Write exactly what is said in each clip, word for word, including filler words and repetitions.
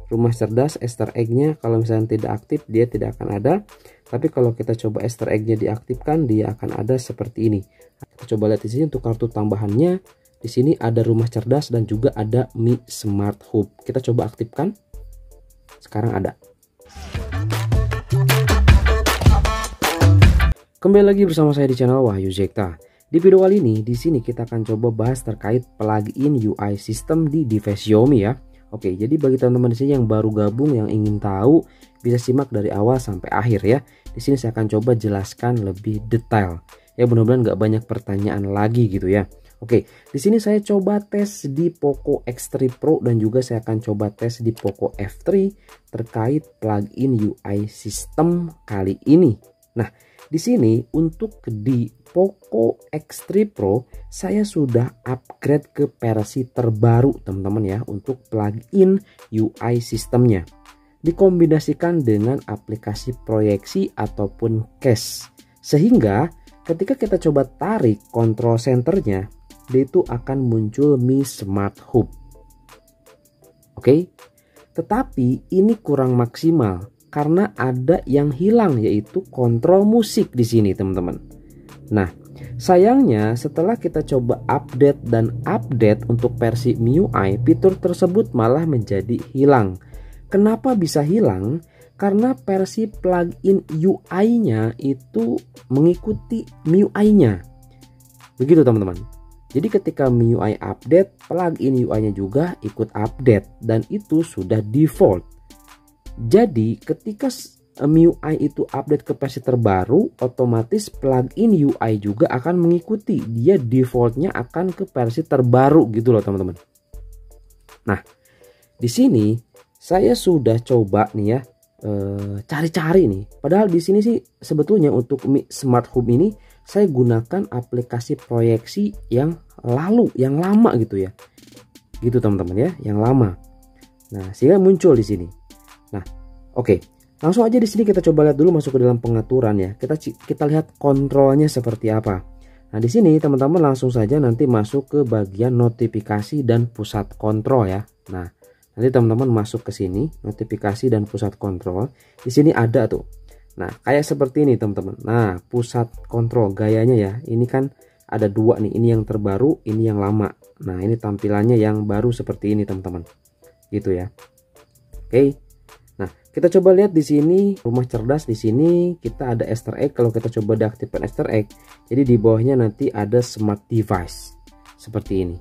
rumah cerdas Easter egg-nya kalau misalnya tidak aktif dia tidak akan ada. Tapi kalau kita coba Easter egg-nya diaktifkan, dia akan ada seperti ini. Kita coba lihat di sini untuk kartu tambahannya. Di sini ada rumah cerdas dan juga ada Mi Smart Hub. Kita coba aktifkan. Sekarang ada. Kembali lagi bersama saya di channel Wahyu Zekta. Di video kali ini, di sini kita akan coba bahas terkait plugin U I system di device Xiaomi ya. Oke, jadi bagi teman-teman di sini yang baru gabung, yang ingin tahu, bisa simak dari awal sampai akhir ya. Di sini saya akan coba jelaskan lebih detail. Ya, mudah-mudahan nggak banyak pertanyaan lagi gitu ya. Oke, di sini saya coba tes di Poco X tiga Pro dan juga saya akan coba tes di Poco F tiga terkait plugin U I system kali ini. Nah, di sini untuk di Poco X tiga Pro saya sudah upgrade ke versi terbaru teman-teman ya, untuk plugin U I sistemnya. Dikombinasikan dengan aplikasi proyeksi ataupun cache. Sehingga ketika kita coba tarik control centernya, dia itu akan muncul Mi Smart Hub. Oke. Tetapi ini kurang maksimal karena ada yang hilang, yaitu kontrol musik di sini teman-teman. Nah, sayangnya setelah kita coba update dan update untuk versi M I U I, fitur tersebut malah menjadi hilang. Kenapa bisa hilang? Karena versi plugin U I-nya itu mengikuti M I U I-nya. Begitu teman-teman. Jadi ketika M I U I update, plugin U I-nya juga ikut update dan itu sudah default. Jadi ketika M I U I itu update ke versi terbaru, otomatis plugin U I juga akan mengikuti. Dia defaultnya akan ke versi terbaru gitu loh teman-teman. Nah, di sini saya sudah coba nih ya cari-cari nih. Padahal di sini sih sebetulnya untuk Mi Smart Hub ini saya gunakan aplikasi proyeksi yang lalu, yang lama gitu ya. Gitu teman-teman ya, yang lama. Nah, sehingga muncul di sini. Nah, oke. Okay. Langsung aja di sini kita coba lihat dulu, masuk ke dalam pengaturan ya. Kita kita lihat kontrolnya seperti apa. Nah, di sini teman-teman langsung saja nanti masuk ke bagian notifikasi dan pusat kontrol ya. Nah, nanti teman-teman masuk ke sini, notifikasi dan pusat kontrol. Di sini ada tuh. Nah, kayak seperti ini teman-teman. Nah, pusat kontrol gayanya ya. Ini kan ada dua nih, ini yang terbaru, ini yang lama. Nah, ini tampilannya yang baru seperti ini teman-teman. Gitu ya. Oke. Nah, kita coba lihat di sini rumah cerdas. Di sini kita ada Easter egg. Kalau kita coba deaktifkan Easter egg, jadi di bawahnya nanti ada smart device seperti ini.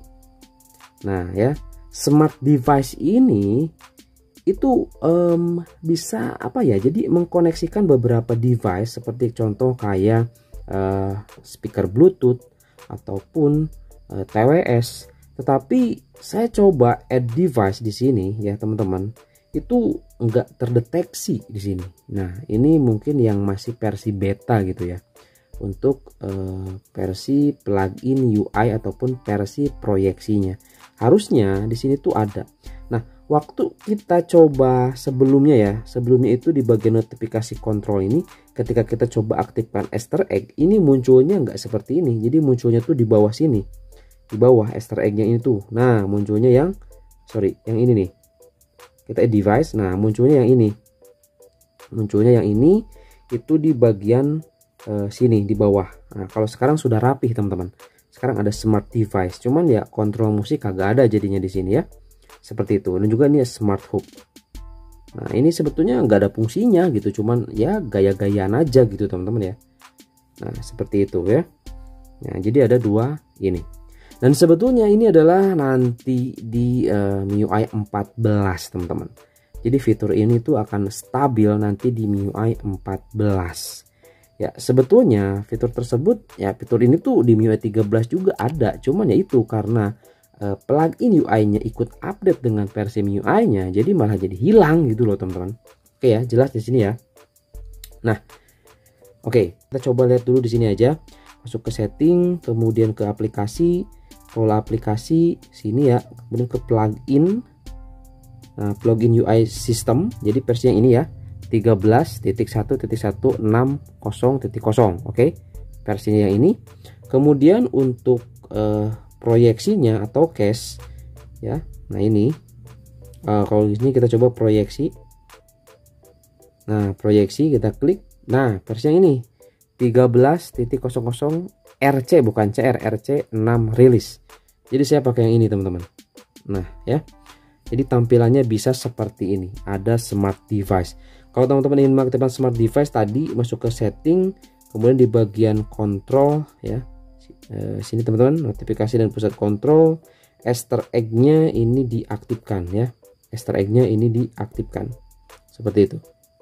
Nah ya, smart device ini itu um, bisa apa ya? Jadi mengkoneksikan beberapa device seperti contoh kayak uh, speaker Bluetooth ataupun uh, T W S. Tetapi saya coba add device di sini ya teman-teman, itu enggak terdeteksi di sini. Nah, ini mungkin yang masih versi beta gitu ya. Untuk uh, versi plugin U I ataupun versi proyeksinya. Harusnya di sini tuh ada. Nah, waktu kita coba sebelumnya ya, sebelumnya itu di bagian notifikasi kontrol ini, ketika kita coba aktifkan Easter egg, ini munculnya enggak seperti ini. Jadi munculnya tuh di bawah sini. Di bawah Easter egg-nya itu. Nah, munculnya yang sorry, yang ini nih. Kita add device, nah munculnya yang ini, munculnya yang ini itu di bagian uh, sini di bawah. Nah, kalau sekarang sudah rapih teman-teman. Sekarang ada smart device, cuman ya kontrol musik kagak ada jadinya di sini ya, seperti itu. Dan juga ini smart hub. Nah, ini sebetulnya nggak ada fungsinya gitu, cuman ya gaya-gayaan aja gitu teman-teman ya. Nah, seperti itu ya. Nah, jadi ada dua ini. Dan sebetulnya ini adalah nanti di uh, M I U I empat belas teman-teman. Jadi fitur ini tuh akan stabil nanti di M I U I empat belas. Ya sebetulnya fitur tersebut ya, fitur ini tuh di M I U I tiga belas juga ada. Cuman ya itu karena uh, plugin U I-nya ikut update dengan versi M I U I-nya, jadi malah jadi hilang gitu loh teman-teman. Oke ya, jelas di sini ya. Nah, oke, kita coba lihat dulu di sini aja. Masuk ke setting, kemudian ke aplikasi. Pola aplikasi sini ya, kemudian ke plugin. Nah, plugin U I system, jadi versi yang ini ya, tiga belas titik satu titik satu enam nol titik nol. Oke, versinya yang ini. Kemudian untuk eh, proyeksinya atau cache ya, nah ini uh, kalau di sini kita coba proyeksi. Nah, proyeksi kita klik. Nah, versi yang ini tiga belas titik nol nol R C, bukan C R, R C enam rilis. Jadi saya pakai yang ini teman-teman. Nah ya, jadi tampilannya bisa seperti ini. Ada smart device. Kalau teman-teman ingin mengaktifkan smart device, tadi masuk ke setting, kemudian di bagian kontrol ya, e, sini teman-teman, notifikasi dan pusat kontrol, Easter egg-nya ini diaktifkan ya. Easter egg-nya ini diaktifkan seperti itu.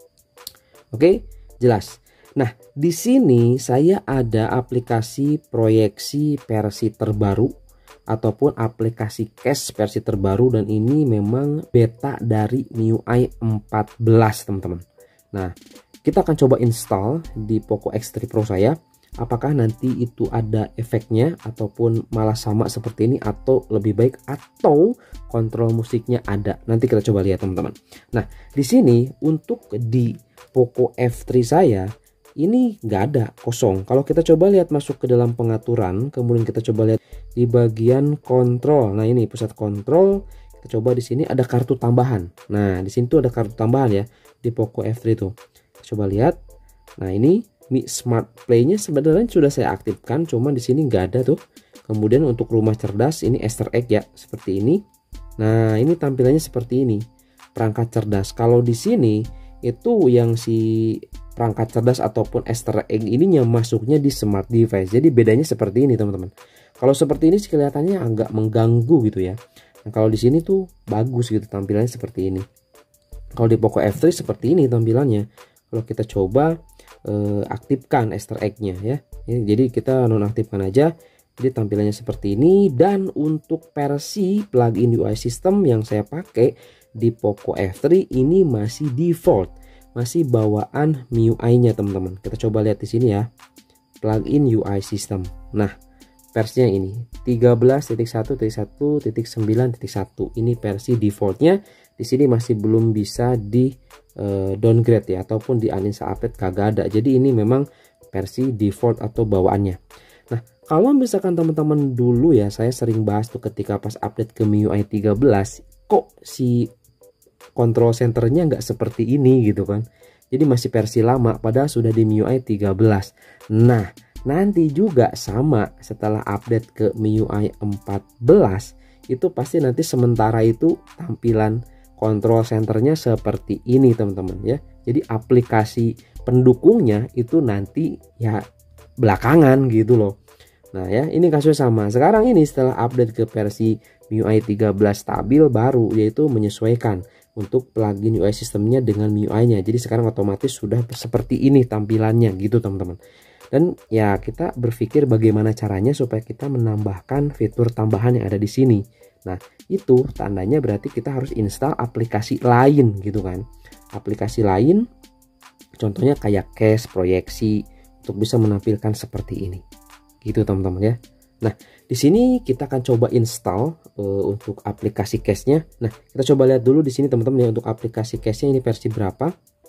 Oke, jelas. Nah, di sini saya ada aplikasi proyeksi versi terbaru ataupun aplikasi cache versi terbaru, dan ini memang beta dari M I U I empat belas, teman-teman. Nah, kita akan coba install di Poco X tiga Pro saya. Apakah nanti itu ada efeknya ataupun malah sama seperti ini, atau lebih baik atau kontrol musiknya ada. Nanti kita coba lihat, teman-teman. Nah, di sini untuk di Poco F tiga saya ini nggak ada, kosong. Kalau kita coba lihat masuk ke dalam pengaturan, kemudian kita coba lihat di bagian kontrol. Nah, ini pusat kontrol. Kita coba di sini ada kartu tambahan. Nah, di sini tuh ada kartu tambahan ya di Poco F tiga itu. Kita coba lihat. Nah, ini Mi Smart Play-nya sebenarnya sudah saya aktifkan, cuman di sini nggak ada tuh. Kemudian untuk rumah cerdas ini Easter egg ya, seperti ini. Nah, ini tampilannya seperti ini. Perangkat cerdas. Kalau di sini itu yang si perangkat cerdas ataupun Easter egg ininya masuknya di smart device. Jadi bedanya seperti ini, teman-teman. Kalau seperti ini kelihatannya agak mengganggu gitu ya. Nah, kalau di sini tuh bagus gitu, tampilannya seperti ini. Kalau di Poco F tiga seperti ini tampilannya. Kalau kita coba eh, aktifkan Easter egg-nya ya. Jadi kita nonaktifkan aja. Jadi tampilannya seperti ini. Dan untuk versi plugin U I system yang saya pakai di Poco F tiga ini masih default, masih bawaan M I U I-nya, teman-teman. Kita coba lihat di sini ya, plugin U I system. Nah, versinya ini tiga belas titik satu titik satu titik sembilan titik satu. Ini versi defaultnya. Di sini masih belum bisa di uh, downgrade ya, ataupun di uninstall update kagak ada. Jadi ini memang versi default atau bawaannya. Nah, kalau misalkan teman-teman dulu ya, saya sering bahas tuh ketika pas update ke M I U I tiga belas, kok si control centernya nggak seperti ini gitu kan. Jadi masih versi lama, padahal sudah di M I U I tiga belas. Nah, nanti juga sama setelah update ke M I U I empat belas, itu pasti nanti sementara itu tampilan control centernya seperti ini, teman-teman ya. Jadi aplikasi pendukungnya itu nanti ya belakangan gitu loh. Nah ya, ini kasus sama. Sekarang ini setelah update ke versi M I U I tiga belas stabil baru, yaitu menyesuaikan untuk plugin U I sistemnya dengan M I U I-nya. Jadi sekarang otomatis sudah seperti ini tampilannya gitu, teman-teman. Dan ya kita berpikir bagaimana caranya supaya kita menambahkan fitur tambahan yang ada di sini. Nah, itu tandanya berarti kita harus install aplikasi lain gitu kan. Aplikasi lain contohnya kayak cache, proyeksi, untuk bisa menampilkan seperti ini. Gitu, teman-teman ya. Nah, di sini kita akan coba install uh, untuk aplikasi cache-nya. Nah, kita coba lihat dulu di sini, teman-teman ya, untuk aplikasi cache-nya ini versi berapa.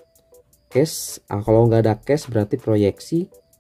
Cache, ah, kalau nggak ada cache berarti proyeksi.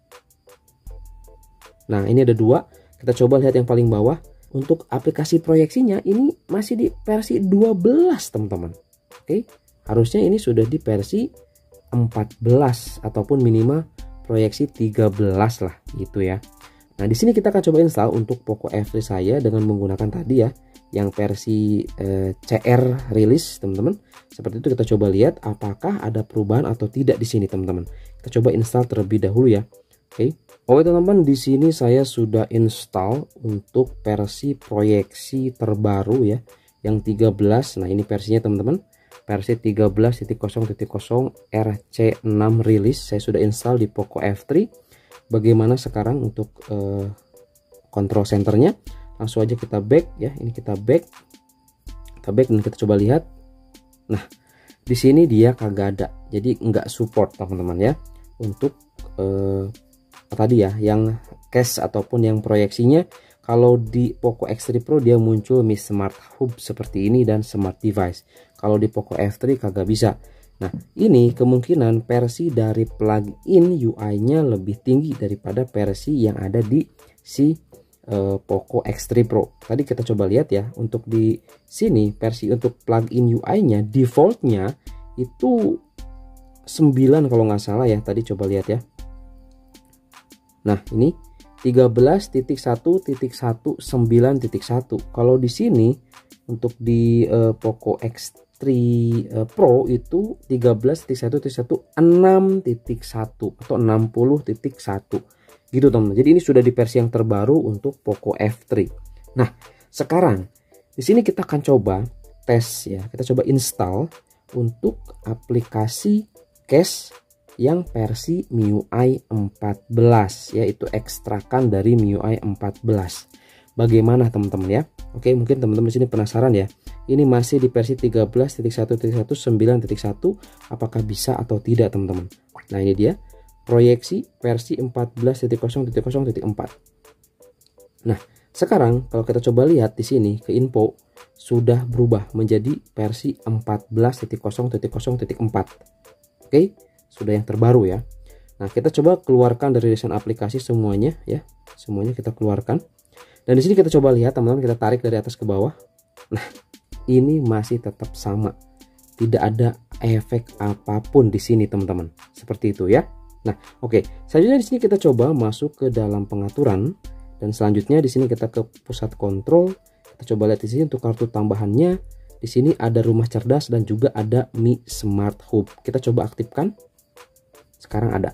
Nah, ini ada dua. Kita coba lihat yang paling bawah. Untuk aplikasi proyeksinya ini masih di versi dua belas, teman-teman. Oke, harusnya ini sudah di versi empat belas ataupun minimal proyeksi tiga belas lah gitu ya. Nah, di sini kita akan coba install untuk Poco F tiga saya dengan menggunakan tadi ya, yang versi eh, C R release, teman-teman. Seperti itu, kita coba lihat apakah ada perubahan atau tidak di sini, teman-teman. Kita coba install terlebih dahulu ya. Oke. Oke, teman-teman, di sini saya sudah install untuk versi proyeksi terbaru ya, yang tiga belas. Nah, ini versinya, teman-teman. Versi tiga belas titik nol titik nol R C enam release saya sudah install di Poco F tiga. Bagaimana sekarang untuk uh, control centernya? Langsung aja kita back ya. Ini kita back, kita back dan kita coba lihat. Nah, di sini dia kagak ada, jadi nggak support, teman-teman ya, untuk uh, tadi ya, yang cache ataupun yang proyeksinya. Kalau di Poco X tiga Pro dia muncul Mi Smart Hub seperti ini dan Smart Device. Kalau di Poco F tiga kagak bisa. Nah, ini kemungkinan versi dari plugin U I-nya lebih tinggi daripada versi yang ada di si uh, Poco X tiga Pro. Tadi kita coba lihat ya, untuk di sini versi untuk plugin U I-nya defaultnya itu sembilan kalau nggak salah ya. Tadi coba lihat ya. Nah, ini tiga belas titik satu titik satu sembilan titik satu. Kalau di sini untuk di uh, Poco X tiga uh, Pro itu tiga belas titik satu titik satu enam titik satu atau enam puluh titik satu gitu teman-teman. Jadi ini sudah di versi yang terbaru untuk Poco F tiga. Nah, sekarang di sini kita akan coba tes ya. Kita coba install untuk aplikasi cache yang versi M I U I empat belas, yaitu ekstrakan dari M I U I empat belas. Bagaimana teman-teman ya? Oke, mungkin teman-teman di sini penasaran ya. Ini masih di versi tiga belas titik satu titik satu sembilan titik satu, apakah bisa atau tidak teman-teman? Nah, ini dia proyeksi versi empat belas titik nol titik nol titik empat. Nah, sekarang kalau kita coba lihat di sini ke info sudah berubah menjadi versi empat belas titik nol titik nol titik empat. Oke, sudah yang terbaru ya. Nah, kita coba keluarkan dari desain aplikasi semuanya ya. Semuanya kita keluarkan. Dan di sini kita coba lihat teman-teman, kita tarik dari atas ke bawah. Nah, ini masih tetap sama. Tidak ada efek apapun di sini teman-teman. Seperti itu ya. Nah, oke. Selanjutnya di sini kita coba masuk ke dalam pengaturan, dan selanjutnya di sini kita ke pusat kontrol. Kita coba lihat di sini untuk kartu tambahannya. Di sini ada rumah cerdas dan juga ada Mi Smart Hub. Kita coba aktifkan. Sekarang ada.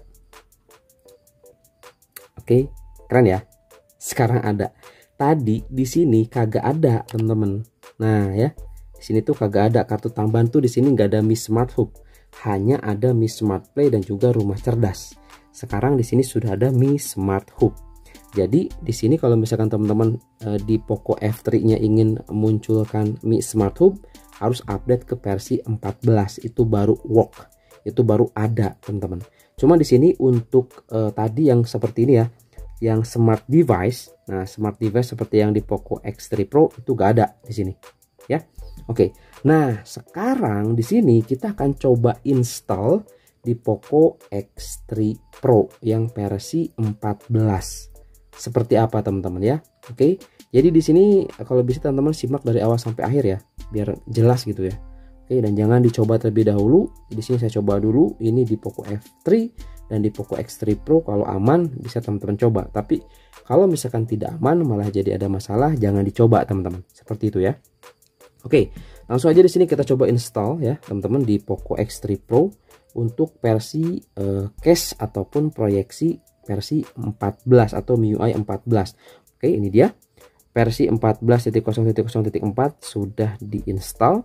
Oke, keren ya. Sekarang ada. Tadi di sini kagak ada teman-teman. Nah ya, di sini tuh kagak ada kartu tambahan tuh, di sini nggak ada Mi Smart Hub, hanya ada Mi Smart Play dan juga rumah cerdas. Sekarang di sini sudah ada Mi Smart Hub. Jadi di sini kalau misalkan teman-teman e, di Poco F tiga-nya ingin munculkan Mi Smart Hub, harus update ke versi empat belas, itu baru work, itu baru ada teman-teman. Cuma di sini untuk e, tadi yang seperti ini ya, yang smart device. Nah, smart device seperti yang di Poco X tiga Pro itu gak ada di sini, ya. Oke. Nah, sekarang di sini kita akan coba install di Poco X tiga Pro yang versi empat belas. Seperti apa teman-teman ya? Oke. Jadi di sini kalau bisa teman-teman simak dari awal sampai akhir ya, biar jelas gitu ya. Oke, dan jangan dicoba terlebih dahulu. Di sini saya coba dulu ini di Poco F tiga. Dan di Poco X tiga Pro kalau aman bisa teman-teman coba. Tapi kalau misalkan tidak aman malah jadi ada masalah, jangan dicoba teman-teman. Seperti itu ya. Oke, langsung aja di sini kita coba install ya teman-teman di Poco X tiga Pro untuk versi uh, cache ataupun proyeksi versi empat belas atau M I U I empat belas. Oke, ini dia versi empat belas titik nol titik nol titik empat sudah diinstal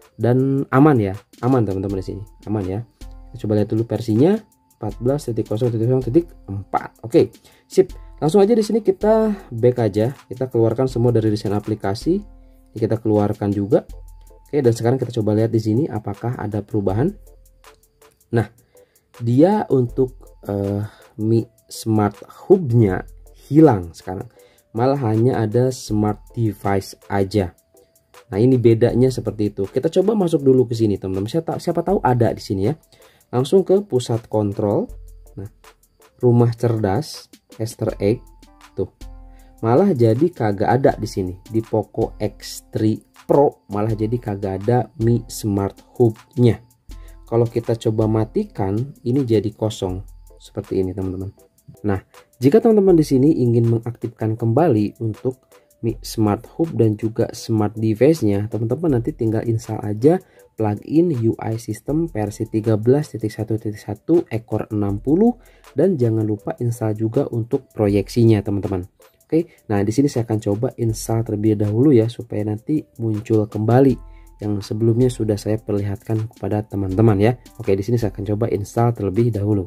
dan aman ya. Aman teman-teman di sini. Aman ya. Kita coba lihat dulu versinya. empat belas titik nol titik nol titik empat. Oke, sip. Langsung aja di sini kita back aja. Kita keluarkan semua dari desain aplikasi. Ini kita keluarkan juga. Oke, dan sekarang kita coba lihat di sini apakah ada perubahan. Nah, dia untuk uh, Mi Smart Hub-nya hilang sekarang. Malah hanya ada smart device aja. Nah, ini bedanya seperti itu. Kita coba masuk dulu ke sini, teman-teman. Siapa, siapa tahu ada di sini ya. Langsung ke pusat kontrol. Nah, rumah cerdas, Easter egg tuh. Malah jadi kagak ada di sini. Di Poco X tiga Pro malah jadi kagak ada Mi Smart Hub-nya. Kalau kita coba matikan, ini jadi kosong seperti ini, teman-teman. Nah, jika teman-teman di sini ingin mengaktifkan kembali untuk Mi Smart Hub dan juga smart device-nya, teman-teman nanti tinggal install aja plugin U I System versi tiga belas titik satu titik satu ekor enam puluh, dan jangan lupa install juga untuk proyeksinya teman-teman. Oke, nah di sini saya akan coba install terlebih dahulu ya supaya nanti muncul kembali yang sebelumnya sudah saya perlihatkan kepada teman-teman ya. Oke, di sini saya akan coba install terlebih dahulu.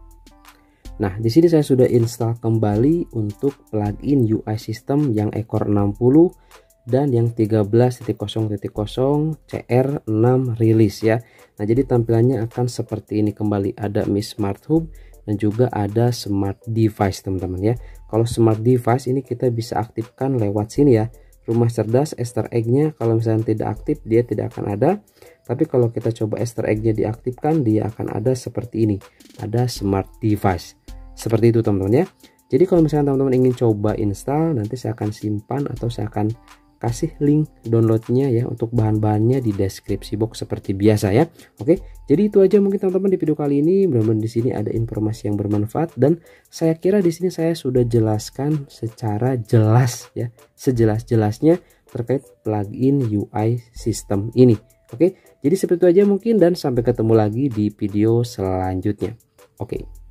Nah, di sini saya sudah install kembali untuk plugin U I System yang ekor enam puluh dan yang tiga belas titik nol titik nol C R enam rilis ya. Nah, jadi tampilannya akan seperti ini kembali. Ada Mi Smart Hub dan juga ada smart device teman-teman ya. Kalau smart device ini kita bisa aktifkan lewat sini ya. Rumah cerdas Easter egg-nya kalau misalnya tidak aktif dia tidak akan ada. Tapi kalau kita coba Easter egg-nya diaktifkan dia akan ada seperti ini. Ada smart device. Seperti itu teman-teman ya. Jadi kalau misalkan teman-teman ingin coba install, nanti saya akan simpan atau saya akan kasih link downloadnya ya untuk bahan-bahannya di deskripsi box seperti biasa ya. Oke, jadi itu aja mungkin teman-teman di video kali ini. Mudah-mudahan di sini ada informasi yang bermanfaat dan saya kira di sini saya sudah jelaskan secara jelas ya, sejelas-jelasnya terkait plugin U I system ini. Oke, jadi seperti itu aja mungkin dan sampai ketemu lagi di video selanjutnya. Oke.